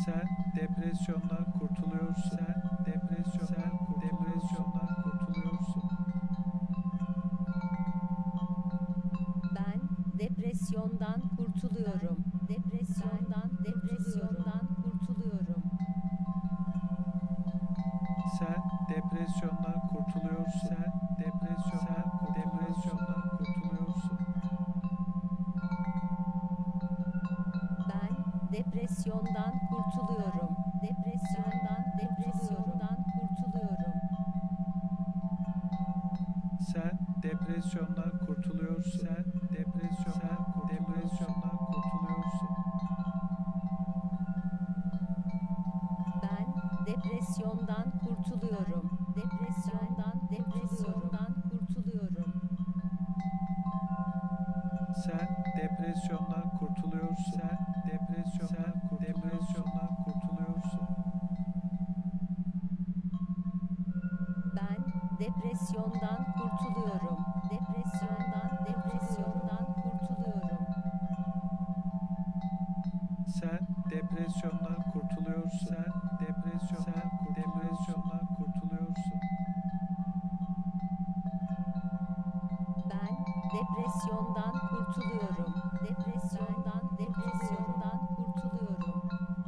Sen depresyondan kurtuluyorsun. Sen depresyondan kurtuluyorsun. Ben depresyondan kurtuluyorum. Depresyondan kurtuluyorum. Sen depresyondan kurtuluyorsun. Sen depresyondan kurtuluyorsun. Ben depresyondan kurtuluyorum. Depresyondan kurtuluyorum. Sen depresyondan kurtuluyorsun. Sen depresyondan kurtuluyorsun. Ben depresyondan kurtuluyorum. Depresyondan kurtuluyorum. Sen depresyondan kurtuluyorsun. Sen depresyondan kurtuluyorsun. Ben depresyondan kurtuluyorum. Depresyondan kurtuluyorum. Sen depresyondan kurtuluyorsun. Sen depresyondan kurtuluyorsun. Ben depresyondan kurtuluyorum. Depresyondan kurtuluyorum.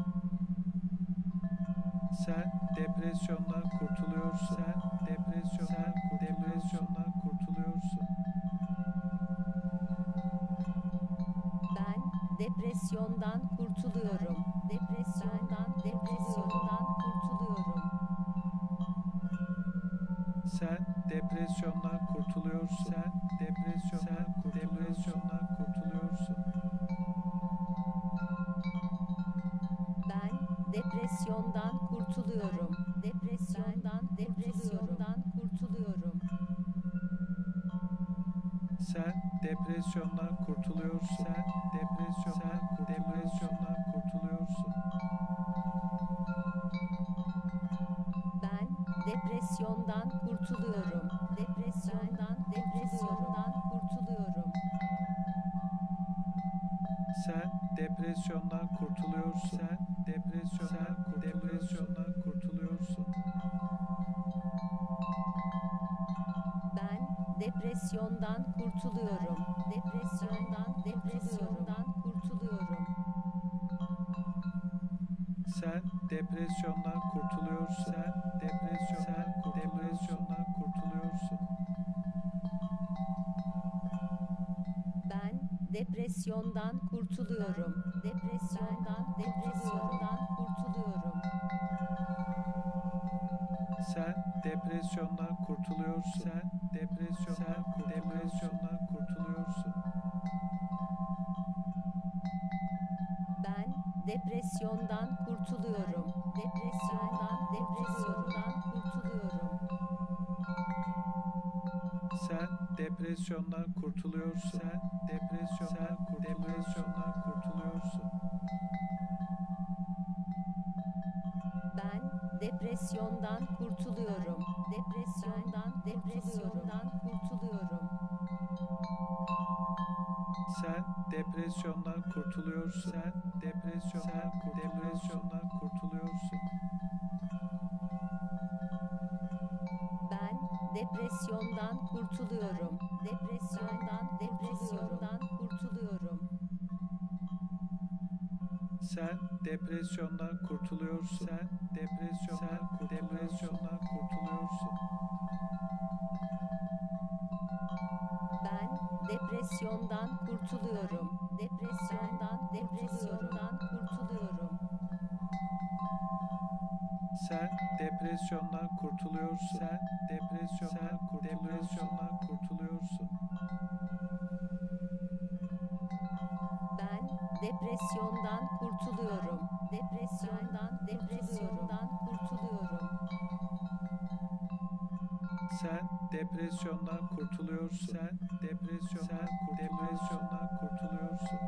Sen depresyondan kurtuluyorsun. Sen depresyondan kurtuluyorsun. Ben depresyondan kurtuluyorum. Depresyondan kurtuluyorum. Sen depresyondan kurtuluyorsun. Sen depresyondan kurtuluyorsun. Ben depresyondan kurtuluyorum. Depresyondan kurtuluyorum. Sen depresyondan kurtuluyorsun. Sen depresyondan kurtuluyorsun. Ben depresyondan kurtuluyorum. Depresyondan kurtuluyorum. Sen depresyondan kurtuluyorsun. Sen depresyondan kurtuluyorsun. Ben depresyondan kurtuluyorum. Depresyondan kurtuluyorum. Sen depresyondan kurtuluyorsun. Sen depresyondan kurtuluyorsun. Ben depresyondan kurtuluyorum. Depresyondan kurtuluyorum. Sen depresyondan kurtuluyorsun. Sen depresyondan kurtuluyorsun. Ben depresyondan kurtuluyorum. Depresyondan kurtuluyorum. Sen depresyondan kurtuluyorsun. Sen depresyondan kurtuluyorsun. Ben depresyondan kurtuluyorum. Depresyondan kurtuluyorum. Sen depresyondan kurtuluyorsun. Sen depresyondan kurtuluyorsun. Ben depresyondan kurtuluyorum. Depresyondan kurtuluyorum. Sen depresyondan kurtuluyorsun. Sen depresyondan kurtuluyorsun. Ben depresyondan kurtuluyorum. Depresyondan kurtuluyorum. Sen depresyondan kurtuluyorsun. Sen depresyondan kurtuluyorsun. Ben depresyondan kurtuluyorum. Depresyondan kurtuluyorum. Sen depresyondan kurtuluyorsun. Sen depresyondan kurtuluyorsun.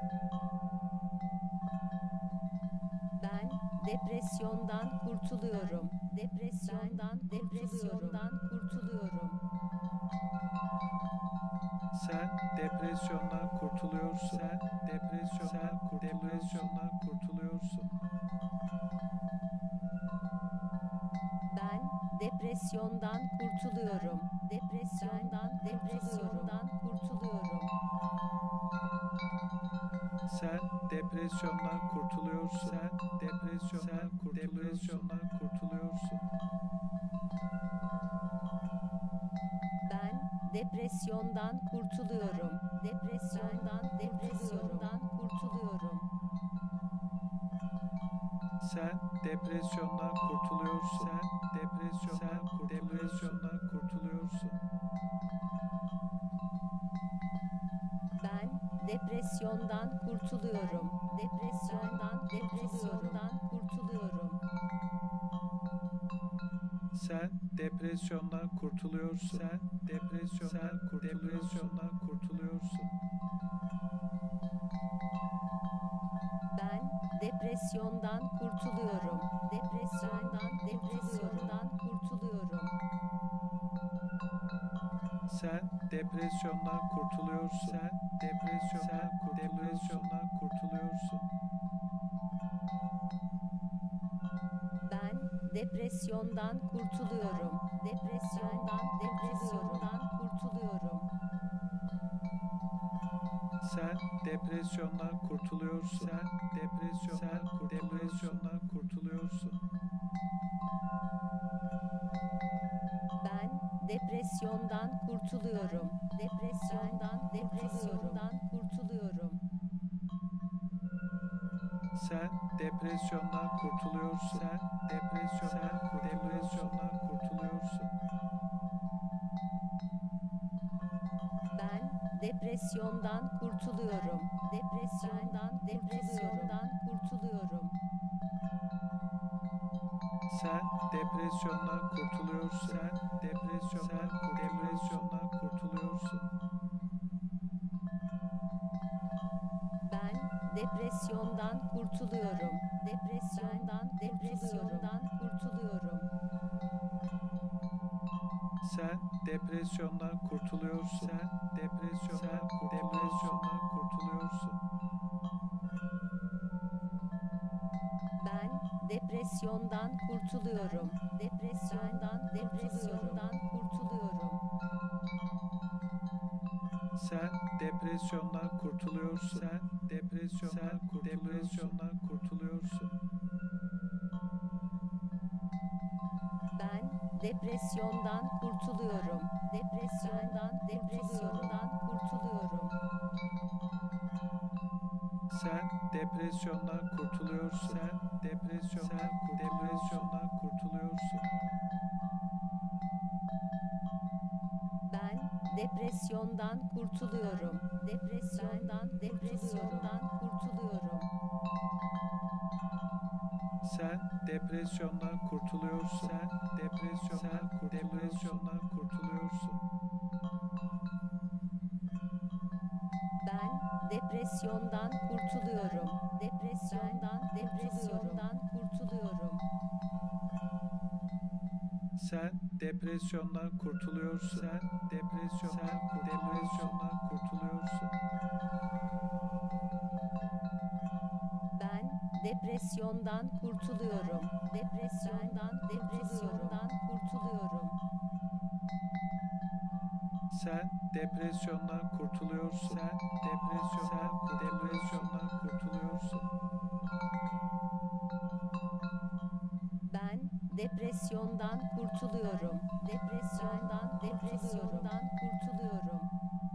Ben depresyondan kurtuluyorum. Depresyondan kurtuluyorum. Sen depresyondan kurtuluyorsun. Sen depresyondan kurtuluyorsun. depresyondan kurtuluyorum. Depresyondan kurtuluyorum. Sen depresyondan kurtuluyorsun. Sen depresyondan kurtuluyorsun. Ben depresyondan kurtuluyorum. Depresyondan kurtuluyorum. Sen depresyondan kurtuluyorsun. Sen depresyondan kurtuluyorsun. Ben depresyondan kurtuluyorum. Depresyondan kurtuluyorum. Sen depresyondan kurtuluyorsun. Sen depresyondan kurtuluyorsun. Ben depresyondan kurtuluyorum. Depresyondan kurtuluyorum. Sen depresyondan kurtuluyorsun. Sen depresyondan kurtuluyorsun. Ben depresyondan kurtuluyorum. Depresyondan kurtuluyorum. Sen depresyondan kurtuluyorsun. Sen depresyondan kurtuluyorsun. Ben depresyondan kurtuluyorum. Depresyondan kurtuluyorum. Sen depresyondan kurtuluyorsun. Sen depresyondan kurtuluyorsun. Ben depresyondan kurtuluyorum. Depresyondan kurtuluyorum. Sen depresyondan kurtuluyorsun. Sen depresyondan kurtuluyorsun. Ben depresyondan kurtuluyorum. Depresyondan kurtuluyorum. Sen depresyondan kurtuluyorsun. Sen depresyondan kurtuluyorsun. Ben depresyondan kurtuluyorum. Depresyondan kurtuluyorum. Sen depresyondan kurtuluyorsun. Sen depresyondan kurtuluyorsun. Ben depresyondan kurtuluyorum. Depresyondan kurtuluyorum. Sen depresyondan kurtuluyorsun. Sen depresyondan kurtuluyorsun. Ben depresyondan kurtuluyorum. Depresyondan kurtuluyorum. Sen depresyondan kurtuluyorsun. Sen depresyondan kurtuluyorsun. Ben depresyondan kurtuluyorum. Depresyondan kurtuluyorum. Sen depresyondan kurtuluyorsun. Sen depresyondan kurtuluyorsun. Ben depresyondan kurtuluyorum. Depresyondan kurtuluyorum. Sen depresyondan kurtuluyorsun. Sen depresyondan kurtuluyorsun. Ben depresyondan kurtuluyorum. Depresyondan kurtuluyorum.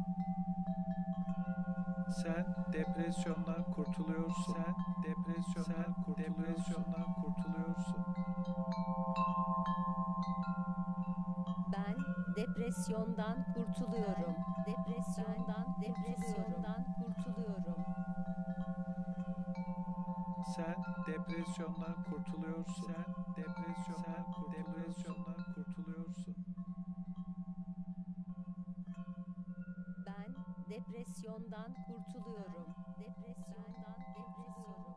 Sen depresyondan kurtuluyorsun. Sen depresyondan kurtuluyorsun. Ben depresyondan kurtuluyorum. Depresyondan kurtuluyorum. Sen depresyondan kurtuluyorsun. Sen depresyondan kurtuluyorsun. Ben depresyondan kurtuluyorum. Depresyondan kurtuluyorum.